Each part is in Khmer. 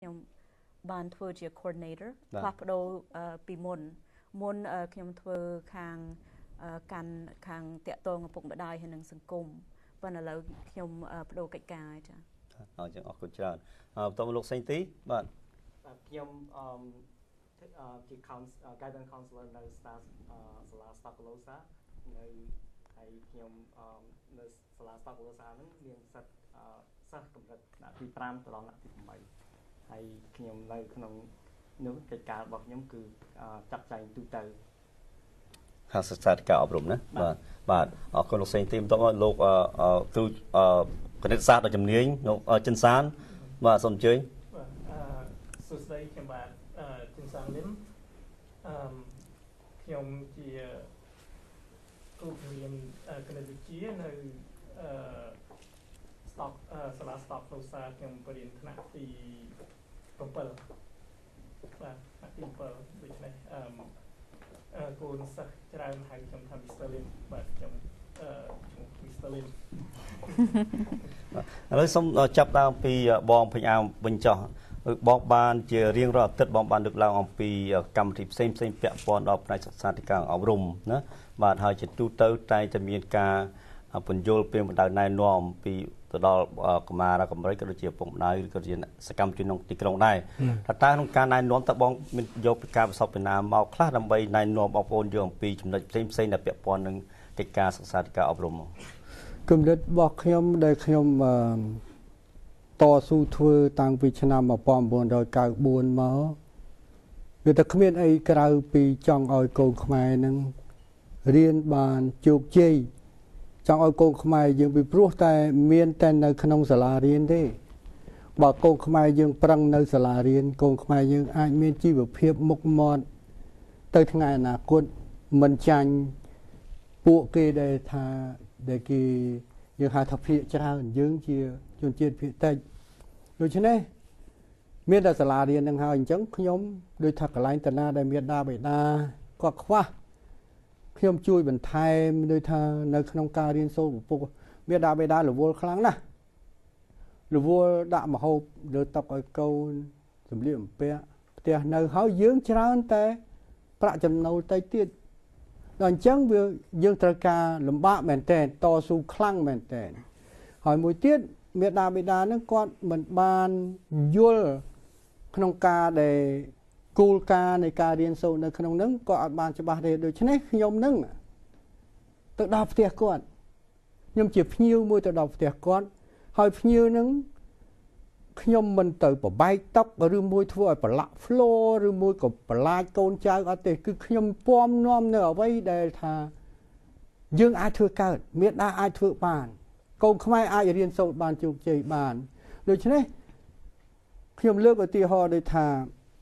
ខ្ញុំបានធ្វើជា coordinator ផ្លាស់ប្ដូរពីមុនខ្ញុំធ្វើខាងតាក់ទងឪពុកម្ដាយហើយនឹងសង្គមប៉ុន្តែឥឡូវខ្ញុំបដូរកិច្ចការហើយចា៎អរចឹងអរគុណច្រើនបន្តមកលោកសេងទីបាទខ្ញុំជា guidance counselor នៅសាលា Stocklosa នៅហើយខ្ញុំនៅសាលា Stocklosa ហ្នឹងមានសិស្សកម្រិតថ្នាក់ទី5ដល់ថ្នាក់ទី8ហើយខ្ញុំនៅក្នុងនោះកិច្ចការរបស់ខ្ញុំគឺចាត់ចែងទូទៅខាងសិក្សាការអប់រំណាបាទអរគុណលោកសេងទីបន្តមកលោកគ្រូគណិតសាស្ត្រដ៏ជំនាញលោកចិនសានបាទសូមអញ្ជើញសួស្តីខ្ញុំបាទចិនសានលឹមខ្ញុំជាគ្រូជំនាញគណិតវិទ្យានៅសាលា Stocklosa ខ្ញុំបរិញ្ញាបត្រថ្នាក់ទី7បាទថ្នាក់ទី7ដូច្នេះគូនសិស្សច្រើនហៅខ្ញុំថា Mr. Lim បាទខ្ញុំMr. Lim ឥឡូវសូមចាប់ដើមពីបងភញអាមវិញចោះបងបានជារៀងរាល់អាទិត្យបងបានលើកឡើងអំពីកម្មវិធីផ្សេងពាក់ព័ន្ធដល់ផ្នែកសិក្សាធិការអប់រំណាបាទហើយជាទូទៅតែងតែមានការពន្យល់ពីបណ្ដៅណែនាំពីទៅដល់កុមារកម្រិតក៏ដូចជាពុកម្ដាយឬក៏ជាសកម្មជនក្នុងទីក្រុងដែរតើក្នុងការណែនាំតើបងមានយកពីការប្រសពពីណាមកខ្លះដើម្បីណែនាំបងប្អូនយកអំពីចំណុចផ្សេងដែលពាក់ព័ន្ធនឹងកិច្ចការសិក្សាធិការអប់រំគំនិតរបស់ខ្ញុំដែលខ្ញុំតស៊ូធ្វើតាំងពីឆ្នាំ1994មកវាតែគ្មានអីក្រៅពីចង់ឲ្យកូនខ្មែរនឹងរៀនបានជោគជ័យចង់ឲ្យកូនខ្មែរយើងពីព្រោះតែមានតែនៅក្នុងសាលារៀនទេបើកូនខ្មែរយើងប្រឹងនៅសាលារៀនកូនខ្មែរយើងអាចមានជីវភាពមុខមាត់ទៅថ្ងៃអនាគតមិនចាញ់ពួកគេដែលគេយើងហៅថាភាគច្រើនយើងជាជនជាតិភាគតិចដូច្នេះមានតែសាលារៀននឹងហើយអញ្ចឹងខ្ញុំដូចថាកន្លែងតាណាដែលមានដាបេដាគាត់ខ្វះខ្ញុំជួយបន្ថែមដូចថានៅក្នុងការរៀនសូត្រពុកមានដាបេដារវល់ខ្លាំងណាស់រវល់ដាក់មហូបលើតុឲ្យកូនសម្លៀកបំពាក់ផ្ទះនៅហើយយើងច្រើនតែប្រាក់ចំណូលតិចទៀតដល់អញ្ចឹងវាយើងត្រូវការលំបាកមែនតើតស៊ូខ្លាំងមែនតើហើយមួយទៀតមេដាបេដានឹងគាត់មិនបានយល់ក្នុងការដែលគោលការណ៍នៃការរៀនសូត្រនៅក្នុងនឹងក៏អត់បានច្បាស់ទេដូច្នេះខ្ញុំនឹងទៅដល់ផ្ទះគាត់ខ្ញុំជាភ្ញៀវមួយទៅដល់ផ្ទះគាត់ហើយភ្ញៀវនឹងខ្ញុំមិនទៅប្របែកតុឬមួយធ្វើឲ្យប្រឡាក់ហ្វ្លូឬមួយក៏ប្រឡាចកូនចៅអត់ទេគឺខ្ញុំពំនាំនៅអ្វីដែលថាយើងអាចធ្វើកើតមេដាអាចធ្វើបានកូនខ្មែរអាចរៀនសូត្របានជោគជ័យបានដូច្នេះខ្ញុំលើកឧទាហរណ៍ដូចថា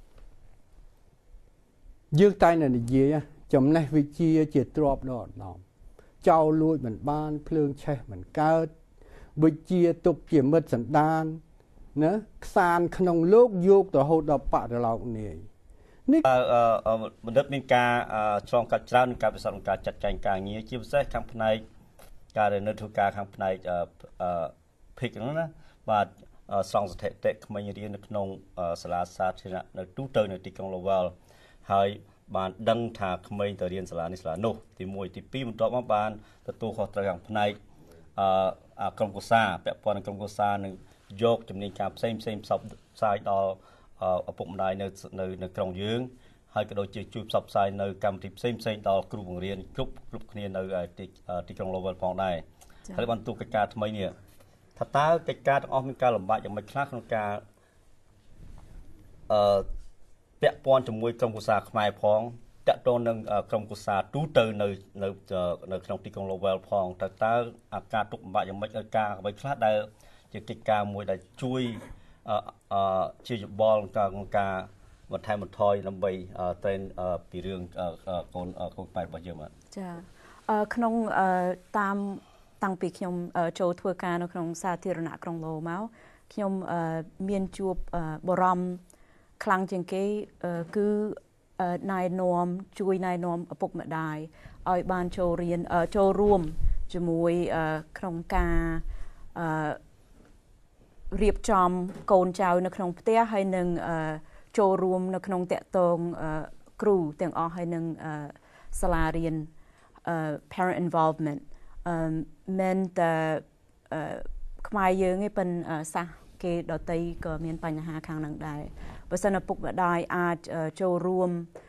យើងតែងតែនិយាយចំណេះវិជ្ជាជាទ្រព្យដ៏ឧត្តមចោលលួចមិនបានភ្លើងឆេះមិនកើតវិជ្ជាទុកជាមិត្តសន្តានណាខ្សានក្នុងលោកយករហូតដល់បរិលោកនាយនេះបណ្ឌិតមានការឆ្លងកាត់ច្រើននឹងការពិសោធន៍ក្នុងការចាត់ចែងការងារជាពិសេសខាងផ្នែកការនៅធ្វើការខាងផ្នែកភិកហ្នឹងណាបាទស្រង់ស្ថិតិក្មេងរៀននៅក្នុងសាលាសាធារណៈនៅទូទៅនៅទីក្រុងឡូវែលហើយបានដឹងថាក្មេងទៅរៀនសាលានេះសាលានោះទី1ទី2បន្ទាប់មកបានទទួលខុសត្រូវខាងផ្នែកក្រុមគូសាពាក់ព័ន្ធនឹងក្រុមគូសានឹងយកជំនាញការផ្សេងផ្សព្វផ្សាយដល់ឪពុកម្ដាយនៅក្រុងយើងហើយក៏ដូចជាជួយផ្សព្វផ្សាយនៅកម្មវិធីផ្សេងដល់គ្រូបង្រៀនគ្រប់គ្នានៅទីក្រុងឡូវែលផងដែរហើយបានទូកិច្ចការថ្មីនេះថាតើកិច្ចការទាំងអស់មានការលំបាកយ៉ាងម៉េចខ្លះក្នុងការពាក់ព័ន្ធជាមួយក្រុមគូសាខ្មែរផងតាក់ទងនឹងក្រុមគូសាទូទៅនៅក្នុងទីក្រុងឡូវែលផងតើអាការទុកលំបាកយ៉ាងម៉េចឲ្យការអ្វីខ្លះដែលជាកិច្ចការមួយដែលជួយជាយោបល់ក្នុងការបន្ថែមបន្ថយដើម្បីត្រេនពីរឿងកូនខ្មែររបស់យើងបាទចាក្នុងតាំងពីខ្ញុំចូលធ្វើការនៅក្នុងសាធារណៈក្រុងឡូមកខ្ញុំមានជួបបរំខ្លាំងជាងគេគឺណែនាំជួយណែនាំឪពុកម្ដាយឲ្យបានចូលរួមជាមួយក្នុងការរៀបចំកូនចៅនៅក្នុងផ្ទះហើយនឹងចូលរួមនៅក្នុងតាក់ទងគ្រូទាំងអស់ហើយនឹងសាលារៀន parent involvement មិនតែខ្មែរយើងឯងប៉ុនសាសគេដតីក៏មានបញ្ហាខាងហ្នឹងដែរបើសិនឪពុកម្ដាយអាចចូលរួម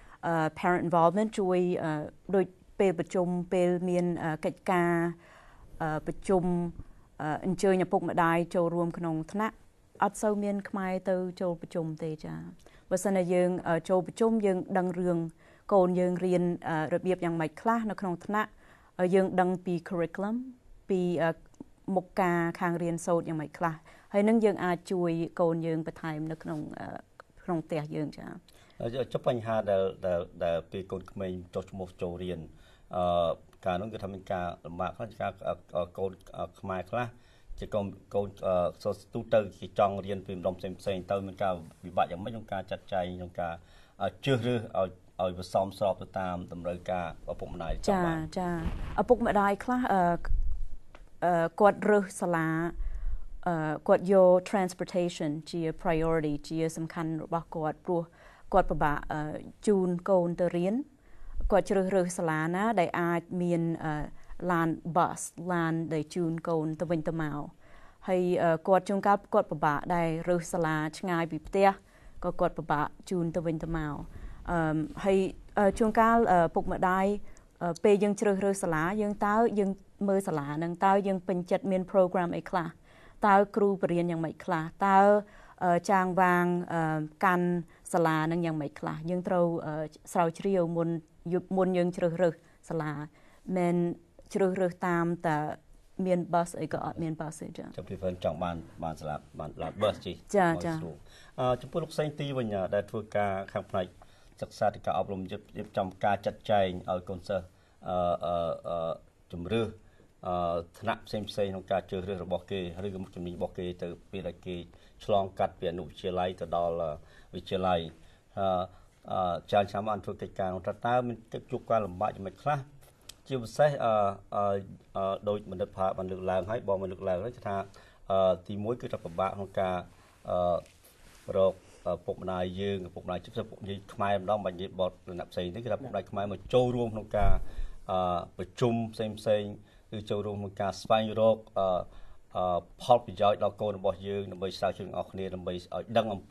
parent involvement ជួយដូចពេលប្រជុំពេលមានកិច្ចការប្រជុំអញ្ជើញឪពុកម្ដាយចូលរួមក្នុងថ្នាក់អត់សូវមានខ្មែរទៅចូលប្រជុំទេចាបើសិនតែយើងចូលប្រជុំយើងដឹងរឿងកូនយើងរៀនរបៀបយ៉ាងម៉េចខ្លះនៅក្នុងថ្នាក់យើងដឹងពី curriculum ពីមុខការខាងរៀនសូត្រយ៉ាងម៉េចខ្លះហើយនឹងយើងអាចជួយកូនយើងបន្ថែមនៅក្នុងផ្ទះយើងចាចុះបញ្ហាដែលពេលកូនក្មេងចុះឈ្មោះចូលរៀនការនោះគឺថាមានការលំបាកខ្លះការកូនខ្មែរខ្លះជាកូនទូទៅគេចង់រៀនពីម្ដុំផ្សេងទៅមានការវិបាកយ៉ាងម៉េចក្នុងការចាត់ចែងក្នុងការជ្រើសរើសឲ្យវាសមស្របទៅតាមតម្រូវការឪពុកម្ដាយចាឪពុកម្ដាយខ្លះគាត់រើសសាលាគាត់យក transportation ជា priority ជាសំខាន់របស់គាត់ព្រោះគាត់ពិបាកជូនកូនទៅរៀនគាត់ជ្រើសរើសសាលាណាដែលអាចមានឡាន bus ឡានដែលជូនកូនទៅវិញទៅមកហើយគាត់ជួនកាលគាត់ពិបាកដែររើសសាលាឆ្ងាយពីផ្ទះក៏គាត់ពិបាកជូនទៅវិញទៅមកហើយជួនកាលពុកម្ដាយពេលយើងជ្រើសរើសសាលាយើងមើលសាលានឹងតើយើងពេញចិត្តមាន program អីខ្លះតើគ្រូបរៀនយ៉ាងម៉េចខ្លះតើចាងវាងកាន់សាលានឹងយ៉ាងម៉េចខ្លះយើងត្រូវស្រាវជ្រាវមុនយើងជ្រើសរើសសាលាមិនជ្រើសរើសតាមតែមាន bus អីក៏អត់មាន bus ទេចាចាំពីចង់បានសាលាបាន bus ជិះចាចំពោះលោកសេងទីវិញដែលធ្វើការខាងផ្នែកសិក្សាទីការអប់រំរៀបចំការចាត់ចែងឲ្យកូនសិស្សជំរឿសថ្នាក់ផ្សេងក្នុងការជ្រើសរើសរបស់គេឬក៏មុខជំនាញរបស់គេទៅពេលដែលគេឆ្លងកាត់ពីអនុវិទ្យាល័យទៅដល់វិទ្យាល័យច្រើនឆ្នាំបានធ្វើកិច្ចការនោះតើមានកិច្ចជួបការលំបាកយ៉ាងម៉េចខ្លះជាពិសេសដោយបណ្ឌិតបានលើកឡើងហើយបងបានលើកឡើងហើយថាទី1គឺថាពិបាកក្នុងការរកពុកម្ដាយយើងពុកម្ដាយជិះពុកនិយាយខ្មែរម្ដងបាញ់និយាយបទលក្ខណៈផ្សេងនេះគឺថាពុកម្ដាយខ្មែរមកចូលរួមក្នុងការប្រជុំផ្សេងគឺចូលរួមក្នុងការស្វែងរកផលប្រយោជន៍ដល់កូនរបស់យើងដើម្បីស្រាវជ្រាវទាំងអស់គ្នាដើម្បីឲ្យដឹងអំ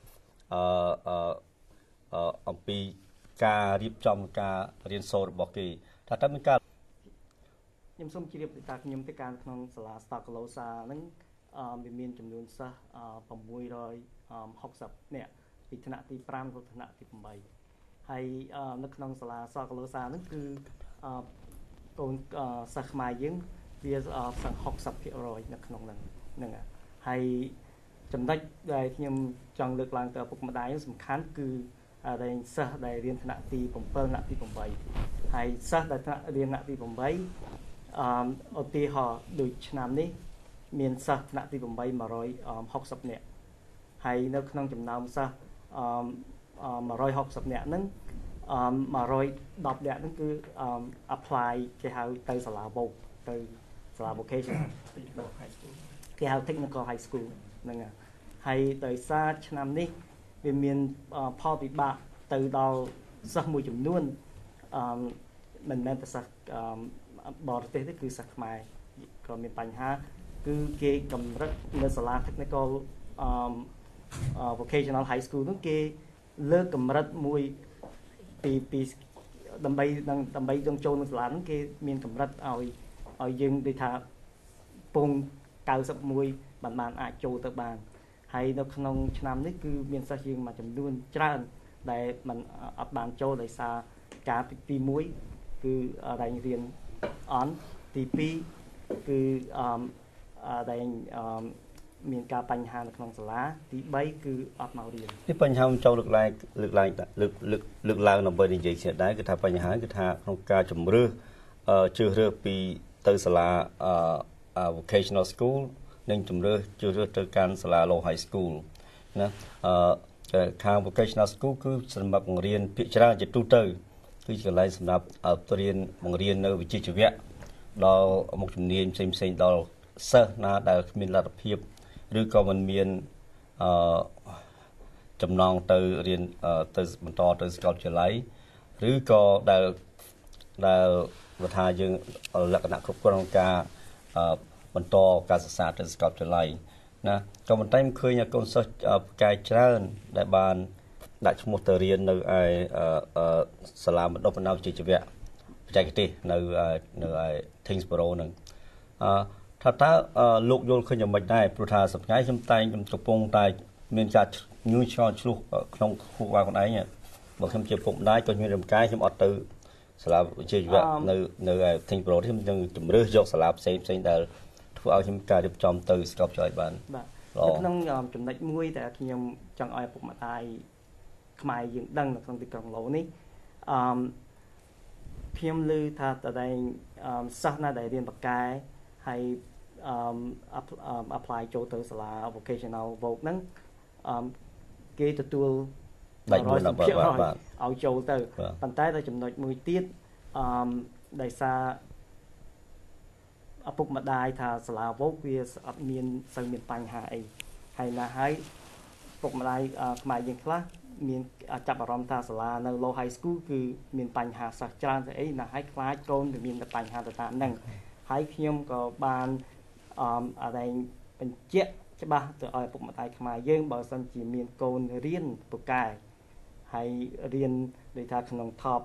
ពីការរៀបចំការរៀនសូត្ររបស់គេថាតើមានការខ្ញុំសូមជម្រាបថាខ្ញុំទៅការក្នុងសាលា Stocklosa ហ្នឹងវាមានចំនួនសិស្ស660នាក់ពីថ្នាក់ទី5ដល់ថ្នាក់ទី8ហើយនៅក្នុងសាលា Stocklosa ហ្នឹងគឺកូនសិស្សខ្មែរយើងវាសឹង 60% នៅក្នុងហ្នឹងហើយចំណុចដែលខ្ញុំចង់លើកឡើងទៅឪពុកម្ដាយសំខាន់គឺដែលសិស្សដែលរៀនថ្នាក់ទី7ថ្នាក់ទី8ហើយសិស្សដែលរៀនថ្នាក់ទី8ឧទាហរណ៍ដូចឆ្នាំនេះមានសិស្សថ្នាក់ទី8 160នាក់ហើយនៅក្នុងចំណោមសិស្ស160នាក់ហ្នឹង110នាក់ហ្នឹងគឺapply គេហៅទៅសាលា VOC ទៅសាលា vocational high school គេហៅ technical high school ហ្នឹងហើយដោយសារឆ្នាំនេះវាមានផលវិបាកទៅដល់សិស្សមួយចំនួនមិនមែនតែសិស្សបរទេសទេគឺសិស្សខ្មែរក៏មានបញ្ហាគឺគេកម្រិតនៅសាលា technical vocational high school នោះគេលើកកម្រិតមួយពីដើម្បីចង់ចូលនៅសាលាហ្នឹងគេមានកម្រិតឲ្យយើងដូចថាពង91បានអាចចូលទៅបានហើយនៅក្នុងឆ្នាំនេះគឺមានសិស្សយើងមួយចំនួនច្រើនដែលมันអត់បានចូលដោយសារការទី1គឺរែងរៀនអន់ទី2គឺដែលមានការបញ្ហានៅក្នុងសាលាទី3គឺអត់មករៀននេះបញ្ហាចូលលើកឡើងដើម្បីនិយាយគ្នាដែរគឺថាបញ្ហាគឺថាក្នុងការជំរឿសជ្រើសរើសពីទៅសាលា vocational school និងជំរឿសជ្រើសរើសទៅកាន់សាលា low high school ណាខាង vocational school គឺសម្រាប់បង្រៀនភាគច្រើនជាទូទៅគឺជាកន្លែងសម្រាប់បង្រៀននៅវិជ្ជាជីវៈដល់មុខជំនាញផ្សេងដល់សិស្សណាដែលគ្មានលទ្ធភាពឬក៏មិនមានចំណងទៅរៀនទៅបន្តទៅសាកលវិទ្យាល័យឬក៏ដែលគាត់ថាយើងលក្ខណៈគ្រប់គ្រាន់ក្នុងការបន្តការសិក្សាទៅសាកលវិទ្យាល័យណាក៏ប៉ុន្តែមិនឃើញកូនសិស្សផ្កាយច្រើនដែលបានដាក់ឈ្មោះទៅរៀននៅឯសាលាបណ្ដុះបណ្ដាលវិជ្ជាជីវៈបច្ចេកទេសនៅឯ Thingsboro ហ្នឹងថាតើលោកយល់ឃើញយ៉ាងម៉េចដែរព្រោះថាសប្តាហ៍ខ្ញុំកំពុងតែមានការញួរឆ្ងល់ឆ្លោះក្នុងខួរក្បាលខ្លួនឯងបើខ្ញុំជាពុកម្ដាយក៏មានរំកាយខ្ញុំអត់ទៅសាលាវិជ្ជាជីវៈនៅឯ Thingsboro ខ្ញុំនឹងជំរើសយកសាលាផ្សេងដែលធ្វើឲ្យខ្ញុំការរៀបចំទៅស្កប់ចោលបានបាទក្នុងចំណុចមួយដែលខ្ញុំចង់ឲ្យពុកម្ដាយខ្មែរយើងដឹងនៅក្នុងទីក្រុងឡូនេះខ្ញុំឮថាតើសិស្សណាដែលរៀនបកែហើយapply ចូលទៅសាលា vocational voc ហ្នឹងគេទទួលបាទបាទឲ្យចូលទៅប៉ុន្តែតែចំណុចមួយទៀតដោយសារឪពុកម្ដាយថាសាលា voc វាអត់មានសូវមានបញ្ហាអីហើយណាហើយឪពុកម្ដាយខ្មែរយើងខ្លះមានចាប់អារម្មណ៍ថាសាលានៅ low high school គឺមានបញ្ហាសិស្សច្រើនទៅអីណាហើយខ្លាចកូនវាមានតែបញ្ហាទៅតាមហ្នឹងហើយខ្ញុំក៏បានបញ្ជាក់ច្បាស់ទៅឲ្យឪពុកម្ដាយខ្មែរយើងបើសិនជាមានកូនរៀនពូកែហើយរៀនដូចថាក្នុង top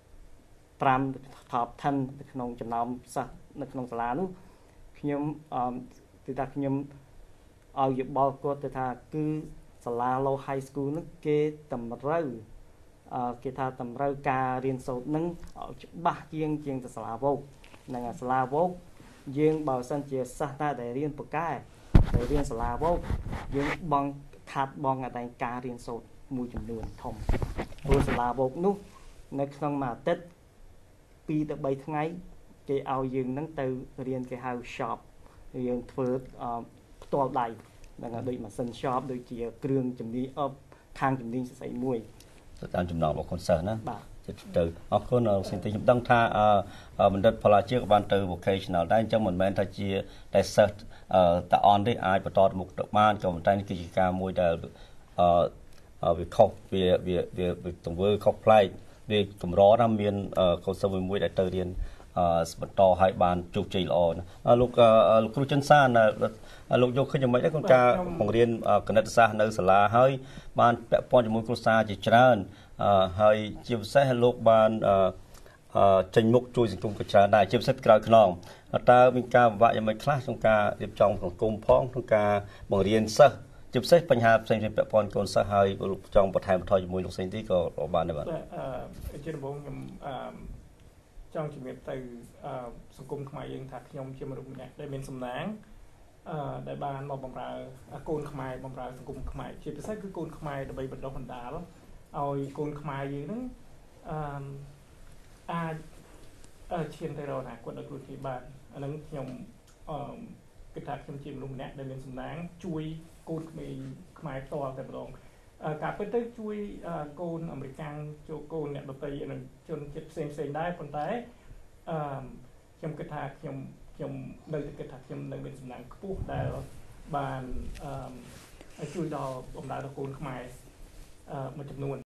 5 top 10ក្នុងចំណោមសិស្សនៅក្នុងសាលានោះខ្ញុំគឺថាខ្ញុំឲ្យយោបល់គាត់ទៅថាគឺសាលា low high school នោះគេតម្រូវការរៀនសូត្រនឹងឲ្យច្បាស់ជាងទៅសាលា voc នឹងសាលា voc យើងបើសិនជាសិស្សដែលរៀនពូកែដែលរៀនសាលា voc យើងខាត់បងការរៀនសូត្រមួយចំនួនធំព្រោះសាលា voc នោះនៅក្នុងមួយអាទិត្យ2ទៅ3ថ្ងៃគេឲ្យយើងនឹងទៅរៀនគេហៅ shop យើងធ្វើផ្ទាល់ដៃហ្នឹងដូចម៉ាស៊ីន shop ដូចជាគ្រឿងជំនាញខាងជំនាញស្អីមួយទៅតាមចំណងរបស់កូនសិស្សណាទៅអរគុណសិនទីខ្ញុំដឹងថាបណ្ឌិតផលជាក៏បានទៅ vocational ដែរអញ្ចឹងមិនមែនថាជាតែសិស្សតាអនទេអាចបន្តទៅមុខទៅបានក៏ប៉ុន្តែនេះគឺជាការមួយដែលវាខុសវាទង្វើខុសប្លែកវាកម្រណាមានកូនសិស្សមួយដែលទៅរៀនបន្តឲ្យបានជោគជ័យល្អលោកគ្រូចិនសានលោកយកឃើញយ៉ាងម៉េចដែរក្នុងការបង្រៀនគណិតសាស្ត្រនៅសាលាហើយបានពាក់ព័ន្ធជាមួយគ្រួសារជាច្រើនហើយជាពិសេសលោកបានចេញមុខជួយសង្គមក៏ច្រើនដែរជាពិសេសក្រៅខ្នងតើមានការពិបាកយ៉ាងម៉េចខ្លះក្នុងការរៀបចំសង្គមផងក្នុងការបង្រៀនសិស្សជាពិសេសបញ្ហាផ្សេងៗពាក់ព័ន្ធកូនសិស្សហើយលោកចង់បន្ថែមបន្ថយជាមួយលោកសេងទីក៏បានដែរបាទជាដំបូងខ្ញុំចង់ជំរាបទៅសង្គមខ្មែរយើងថាខ្ញុំជាមនុស្សម្នាក់ដែលមានសំណាងដែលបានមកបម្រើកូនខ្មែរបម្រើសង្គមខ្មែរជាពិសេសគឺកូនខ្មែរដើម្បីបណ្ដុះបណ្ដាលឲ្យកូនខ្មែរយើងនឹងអាចឈានទៅរកអនាគតដោយខ្លួនគេបានអានឹងខ្ញុំគិតថាខ្ញុំជាមនុស្សម្នាក់ដែលមានសំណាងជួយកូនក្មេងខ្មែរផ្ទាល់តែម្ដងការពិតទៅជួយកូនអមេរិកាំងជួយកូនអ្នកដទៃនិងជនជាតិផ្សេងដែរប៉ុន្តែខ្ញុំគិតថាខ្ញុំនៅតែគិតថាខ្ញុំនៅមានសំណាងខ្ពស់ដែលបានជួយដល់បម្រើដល់កូនខ្មែរមួយចំនួន